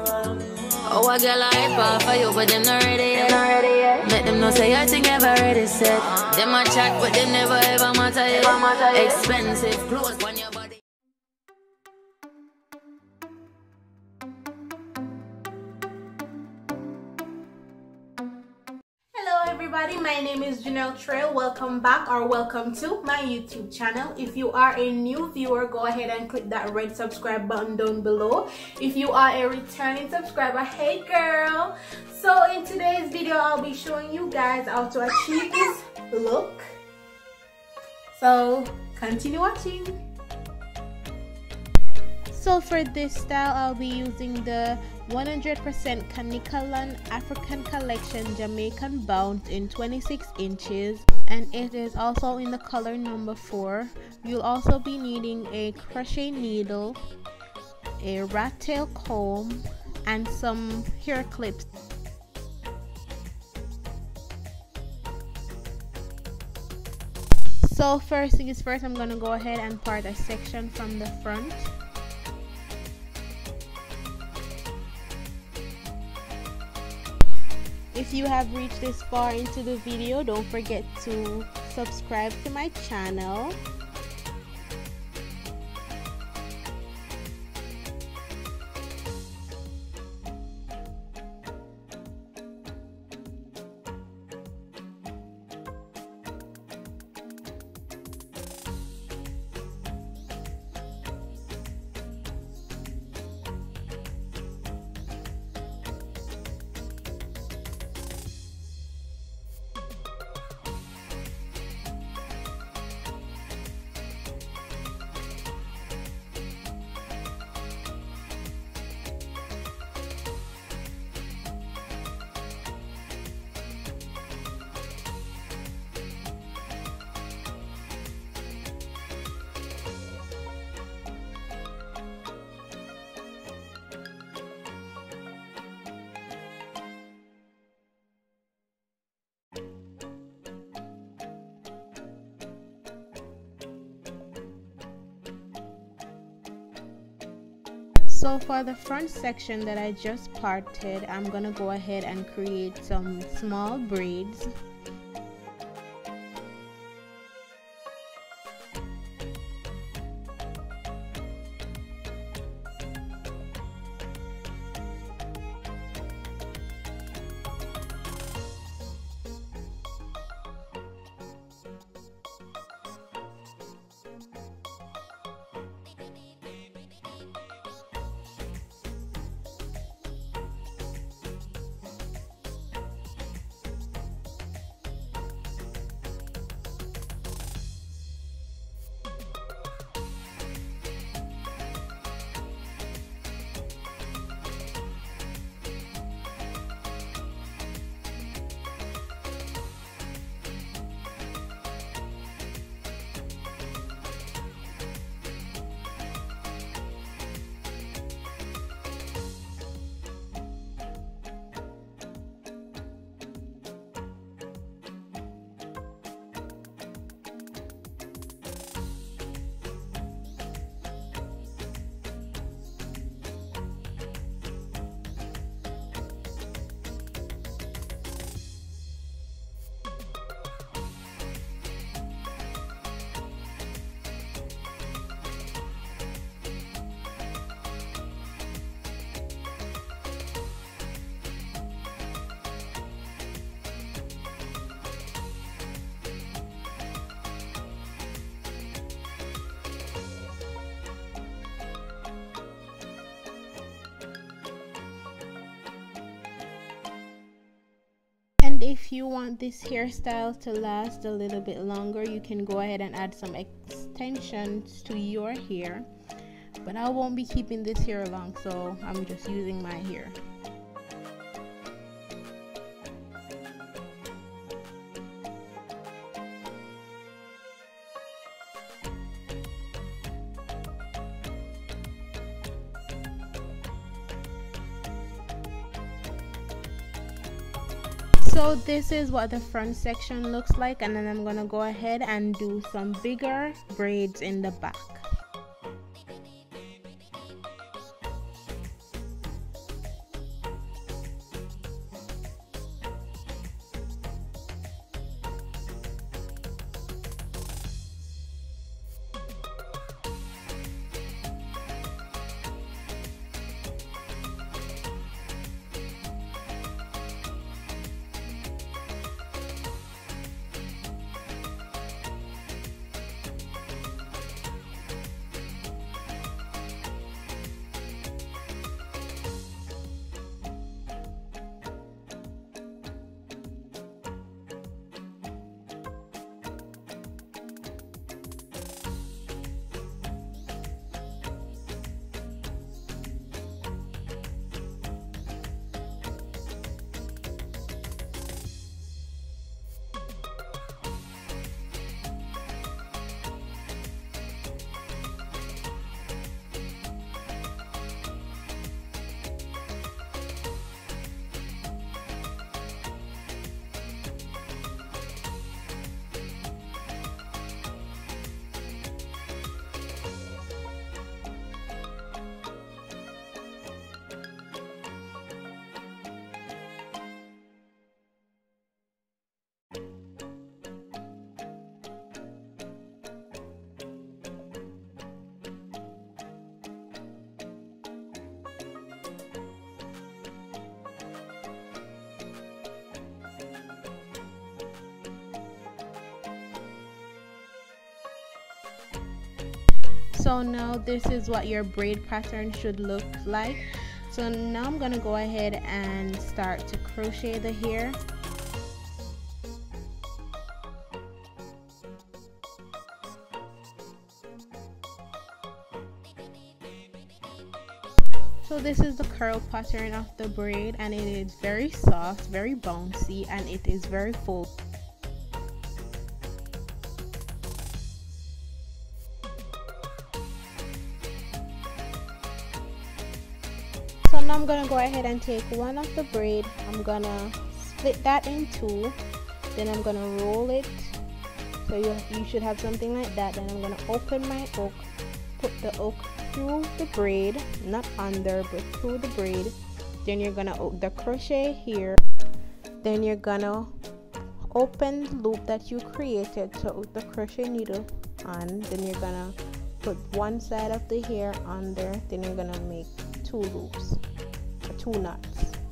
Oh, I get like hype for you, but them not ready yet. Make them know say your thing ever ready set. Them a chat, but them never ever matter yet. Expensive clothes on your body. Hello everybody, my name is Janelle Trail. Welcome back or welcome to my YouTube channel. If you are a new viewer, go ahead and click that red subscribe button down below. If you are a returning subscriber, hey girl. So in today's video, I'll be showing you guys how to achieve this look. So continue watching. So for this style, I'll be using the 100% Kanikalan African Collection Jamaican Bounce in 26 inches, and it is also in the color number 4. You'll also be needing a crochet needle, a rat tail comb, and some hair clips. So first thing is first, I'm gonna go ahead and part a section from the front. If you have reached this far into the video, don't forget to subscribe to my channel. So for the front section that I just parted, I'm gonna go ahead and create some small braids. And if you want this hairstyle to last a little bit longer, you can go ahead and add some extensions to your hair. But I won't be keeping this hair long, so I'm just using my hair. So this is what the front section looks like, and then I'm gonna go ahead and do some bigger braids in the back. So now this is what your braid pattern should look like. So now I'm gonna go ahead and start to crochet the hair. So this is the curl pattern of the braid, and it is very soft, very bouncy, and it is very full. So now I'm gonna go ahead and take one of the braid, I'm gonna split that in two, then I'm gonna roll it, so you should have something like that. Then I'm gonna open my hook, put the hook through the braid, not under but through the braid. Then you're gonna hook the crochet here, then you're gonna open the loop that you created to hook the crochet needle on. Then you're gonna put one side of the hair under, then you're gonna make two loops or two knots.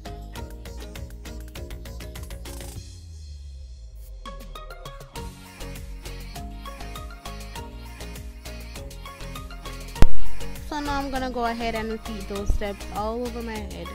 So now I'm gonna go ahead and repeat those steps all over my head.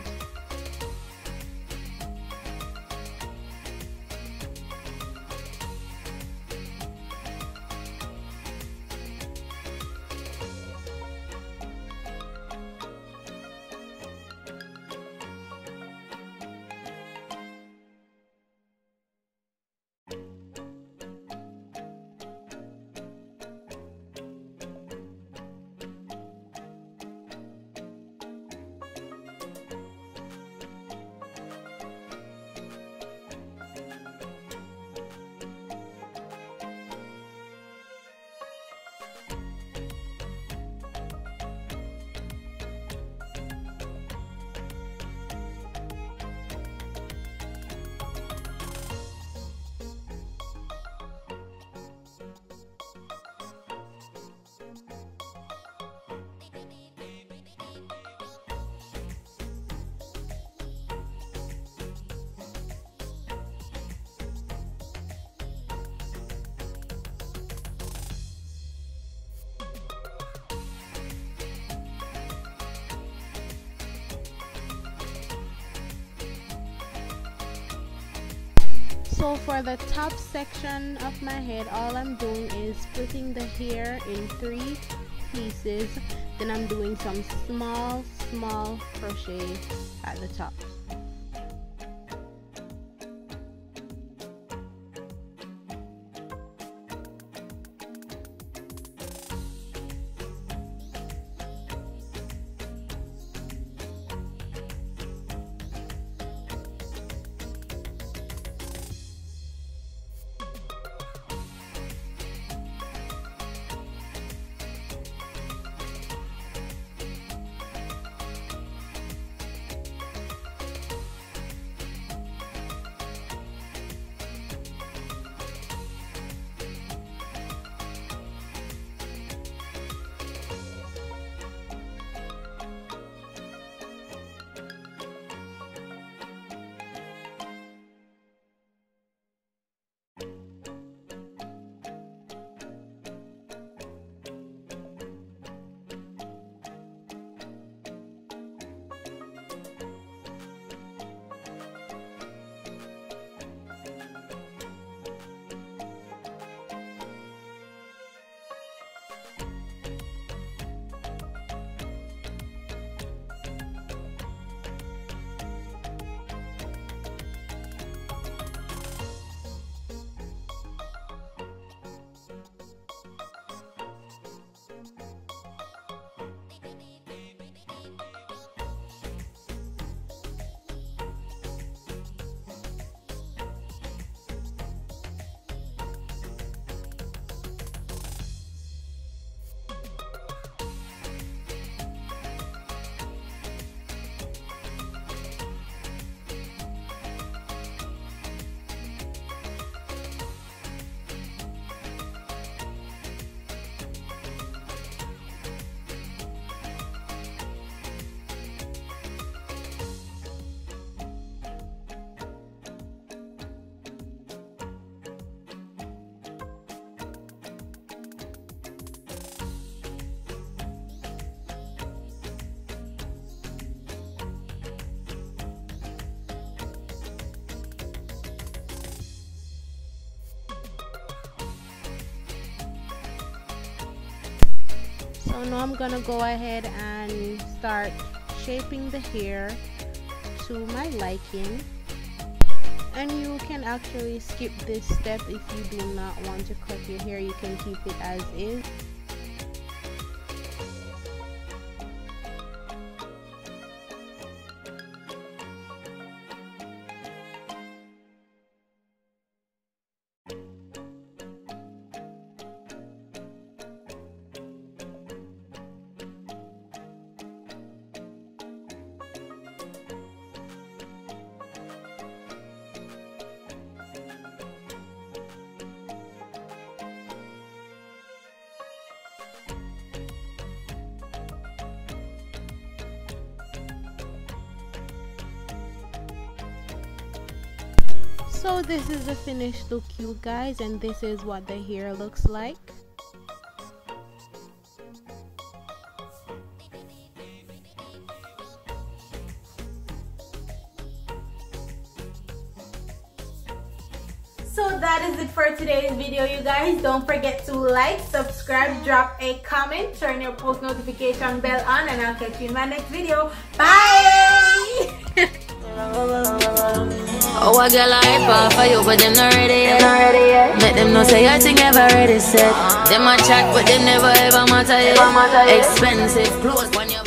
So for the top section of my head, all I'm doing is splitting the hair in 3 pieces. Then I'm doing some small crochet at the top. So now I'm gonna go ahead and start shaping the hair to my liking. And you can actually skip this step if you do not want to cut your hair. You can keep it as is. So this is the finished look, you guys, and this is what the hair looks like. So that is it for today's video, you guys. Don't forget to like, subscribe, drop a comment, turn your post notification bell on, and I'll catch you in my next video. Bye! Oh, a girl I hype off for you, but them not ready yet. Make them know say your thing ever ready set. Them a chat, but them never ever matter yet. Expensive clothes when you